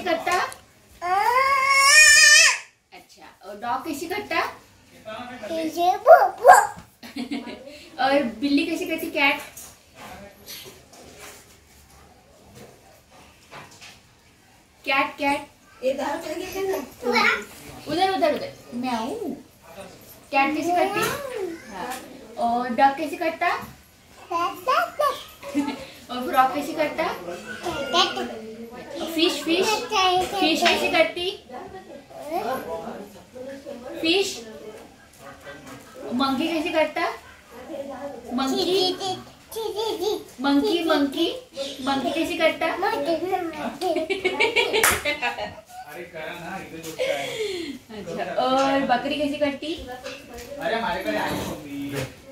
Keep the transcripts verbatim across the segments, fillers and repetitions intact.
कैसे करता? अच्छा, और डॉग कैसे करता? और बिल्ली कैसे करती? कैट? कैट कैट उधर उधर उधर म्याऊ। कैट कैसे करती? हाँ। और डॉग कैसे करता? और फ्रॉग कैसे करता? फिश फिश फिश कैसे करती? फिश। मंकी कैसे करता? मंकी मंकी मंकी मंकी कैसे करता? अच्छा, और बकरी कैसे करती? अरे हमारे घर आई मम्मी।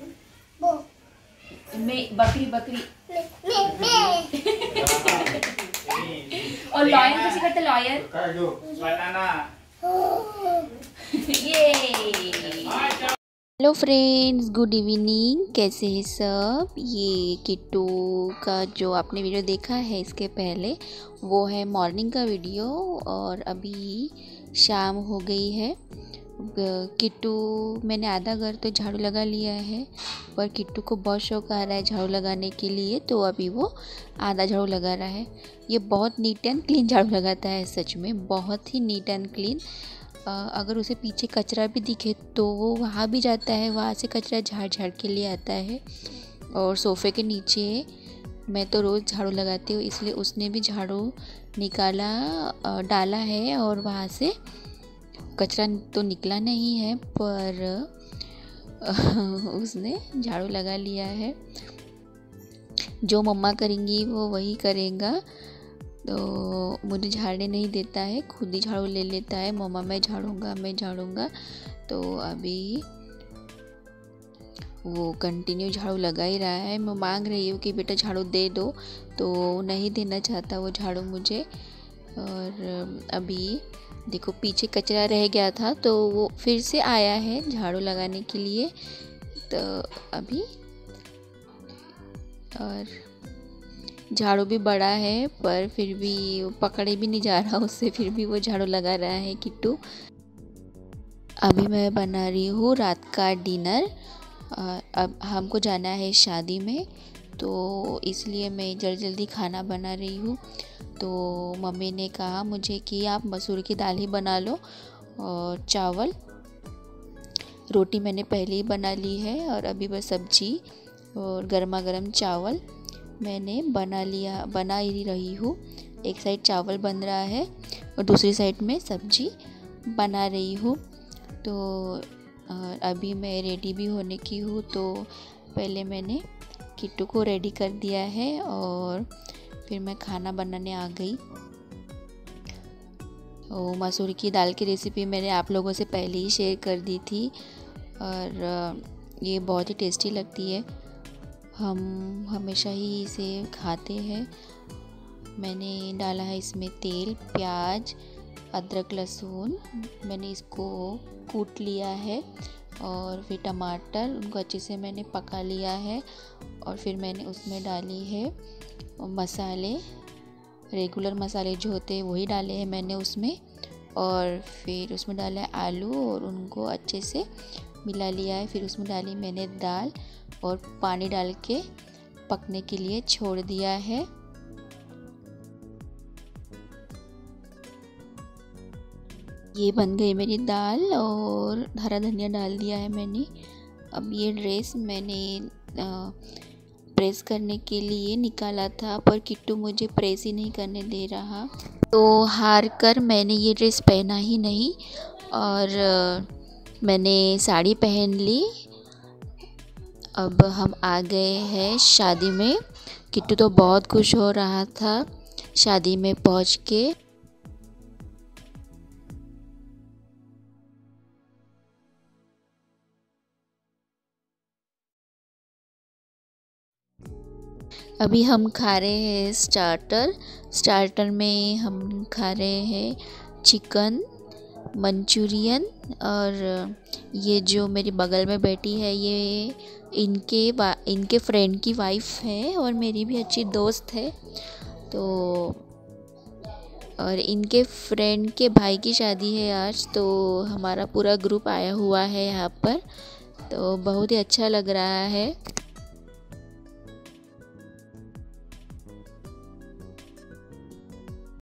मैं बकरी बकरी। और लॉयन कैसे करता? लॉयन। बनाना। ये हेलो फ्रेंड्स, गुड इवनिंग। कैसे हैं सब? ये किट्टू का जो आपने वीडियो देखा है इसके पहले, वो है मॉर्निंग का वीडियो। और अभी शाम हो गई है। किट्टू मैंने आधा घर तो झाड़ू लगा लिया है, पर किट्टू को बहुत शौक आ रहा है झाड़ू लगाने के लिए, तो अभी वो आधा झाड़ू लगा रहा है। ये बहुत नीट एंड क्लीन झाड़ू लगाता है, सच में बहुत ही नीट एंड क्लीन। अगर उसे पीछे कचरा भी दिखे तो वो वहाँ भी जाता है, वहाँ से कचरा झाड़ झाड़ के लिए आता है। और सोफ़े के नीचे मैं तो रोज़ झाड़ू लगाती हूँ, इसलिए उसने भी झाड़ू निकाला डाला है। और वहाँ से कचरा तो निकला नहीं है, पर उसने झाड़ू लगा लिया है। जो मम्मा करेंगी वो वही करेगा, तो मुझे झाड़ने नहीं देता है, खुद ही झाड़ू ले लेता है। मम्मा मैं झाड़ूंगा मैं झाड़ूंगा तो अभी वो कंटिन्यू झाड़ू लगा ही रहा है। मैं मांग रही हूँ कि बेटा झाड़ू दे दो, तो नहीं देना चाहता वो झाड़ू मुझे। और अभी देखो पीछे कचरा रह गया था, तो वो फिर से आया है झाड़ू लगाने के लिए। तो अभी और झाड़ू भी बड़ा है, पर फिर भी पकड़े भी नहीं जा रहा उससे, फिर भी वो झाड़ू लगा रहा है किट्टू। अभी मैं बना रही हूँ रात का डिनर। अब हमको जाना है शादी में, तो इसलिए मैं जल्दी जल्दी खाना बना रही हूँ। तो मम्मी ने कहा मुझे कि आप मसूर की दाल ही बना लो, और चावल रोटी मैंने पहले ही बना ली है, और अभी बस सब्जी और गर्मा गर्म चावल मैंने बना लिया बना ही रही हूँ। एक साइड चावल बन रहा है और दूसरी साइड में सब्जी बना रही हूँ। तो अभी मैं रेडी भी होने की हूँ, तो पहले मैंने किट्टू को रेडी कर दिया है और फिर मैं खाना बनाने आ गई। और मसूर की दाल की रेसिपी मैंने आप लोगों से पहले ही शेयर कर दी थी, और ये बहुत ही टेस्टी लगती है। हम हमेशा ही इसे खाते हैं। मैंने डाला है इसमें तेल, प्याज, अदरक, लहसुन, मैंने इसको कूट लिया है। और फिर टमाटर, उनको अच्छे से मैंने पका लिया है। और फिर मैंने उसमें डाली है मसाले, रेगुलर मसाले जो होते हैं वही डाले हैं मैंने उसमें। और फिर उसमें डाला है आलू और उनको अच्छे से मिला लिया है। फिर उसमें डाली मैंने दाल और पानी डाल के पकने के लिए छोड़ दिया है। ये बन गई मेरी दाल, और हरा धनिया डाल दिया है मैंने। अब ये ड्रेस मैंने आ, प्रेस करने के लिए निकाला था, पर किट्टू मुझे प्रेस ही नहीं करने दे रहा, तो हार कर मैंने ये ड्रेस पहना ही नहीं, और आ, मैंने साड़ी पहन ली। अब हम आ गए हैं शादी में। किट्टू तो बहुत खुश हो रहा था शादी में पहुंच के। अभी हम खा रहे हैं स्टार्टर। स्टार्टर में हम खा रहे हैं चिकन मंचूरियन। और ये जो मेरी बगल में बैठी है, ये इनके इनके फ्रेंड की वाइफ है और मेरी भी अच्छी दोस्त है। तो और इनके फ्रेंड के भाई की शादी है आज, तो हमारा पूरा ग्रुप आया हुआ है यहाँ पर, तो बहुत ही अच्छा लग रहा है।